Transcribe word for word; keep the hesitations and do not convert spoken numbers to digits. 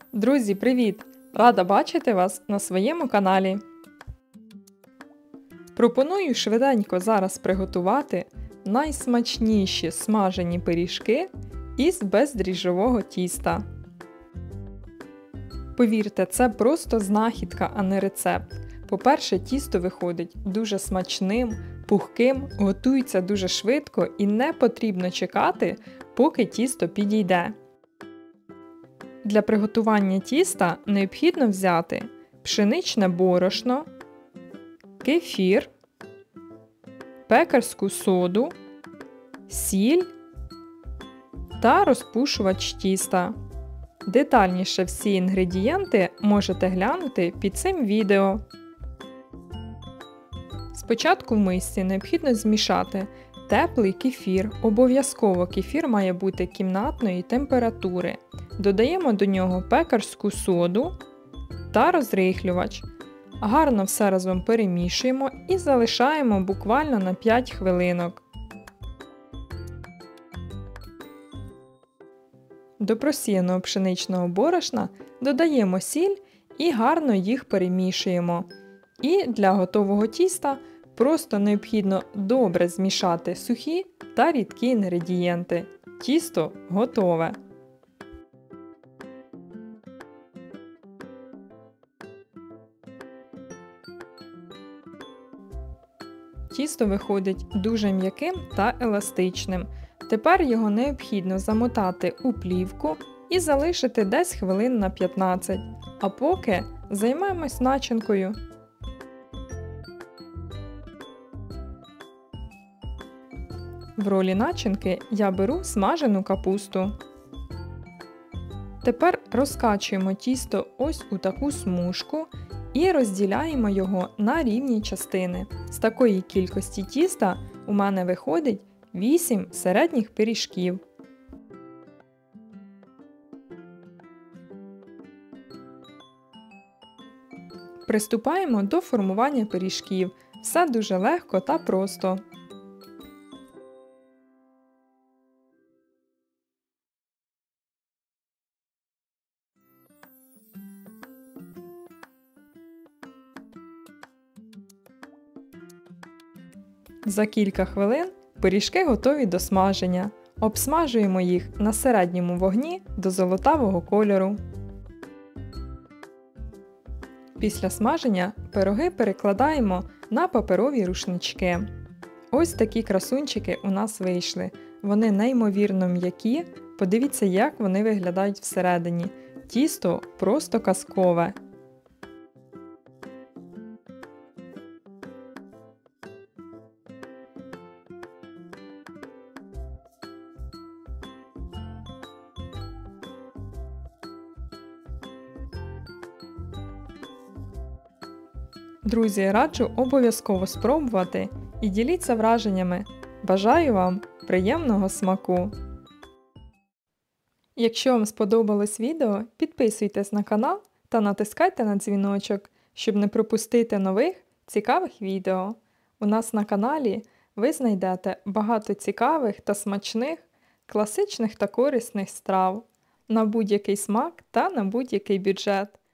Друзі, привіт! Рада бачити вас на своєму каналі. Пропоную швиденько зараз приготувати найсмачніші смажені пиріжки із бездріжджового тіста. Повірте, це просто знахідка, а не рецепт. По-перше, тісто виходить дуже смачним, пухким, готується дуже швидко і не потрібно чекати, поки тісто підійде. Для приготування тіста необхідно взяти пшеничне борошно, кефір, пекарську соду, сіль та розпушувач тіста. Детальніше всі інгредієнти можете глянути під цим відео. Спочатку в мисці необхідно змішати теплий кефір. Обов'язково кефір має бути кімнатної температури. Додаємо до нього пекарську соду та розрихлювач. Гарно все разом перемішуємо і залишаємо буквально на п'ять хвилинок. До просіяного пшеничного борошна додаємо сіль і гарно їх перемішуємо. І для готового тіста просто необхідно добре змішати сухі та рідкі інгредієнти. Тісто готове. Тісто виходить дуже м'яким та еластичним. Тепер його необхідно замотати у плівку і залишити десь хвилин на п'ятнадцять. А поки займемось начинкою. В ролі начинки я беру смажену капусту. Тепер розкачуємо тісто ось у таку смужку і розділяємо його на рівні частини. З такої кількості тіста у мене виходить вісім середніх пиріжків. Приступаємо до формування пиріжків. Все дуже легко та просто. За кілька хвилин пиріжки готові до смаження. Обсмажуємо їх на середньому вогні до золотавого кольору. Після смаження пироги перекладаємо на паперові рушнички. Ось такі красунчики у нас вийшли. Вони неймовірно м'які. Подивіться, як вони виглядають всередині. Тісто просто казкове. Друзі, раджу обов'язково спробувати і діліться враженнями. Бажаю вам приємного смаку! Якщо вам сподобалось відео, підписуйтесь на канал та натискайте на дзвіночок, щоб не пропустити нових цікавих відео. У нас на каналі ви знайдете багато цікавих та смачних, класичних та корисних страв на будь-який смак та на будь-який бюджет.